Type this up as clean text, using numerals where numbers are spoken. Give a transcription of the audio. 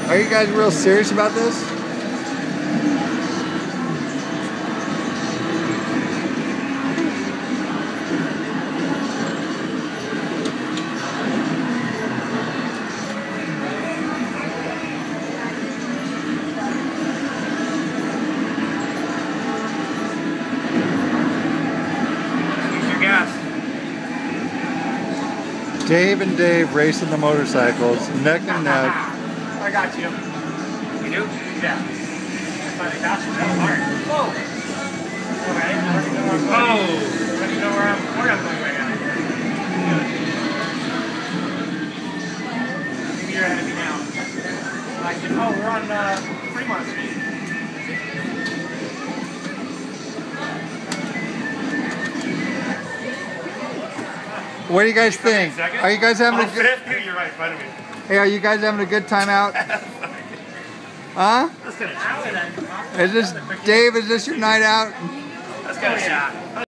Are you guys real serious about this? Dave and Dave racing the motorcycles, neck and neck. I got you. You do? Yeah. I finally got you. That was hard. Whoa! Okay. Let me know where I'm going right now. Maybe you're ahead of me now. Like, oh, we're on Fremont Street. What do you guys think? Are you guys having a good? You're right in front of me. Hey, are you guys having a good time out? Huh? Is this Dave? Is this your night out? Let's go.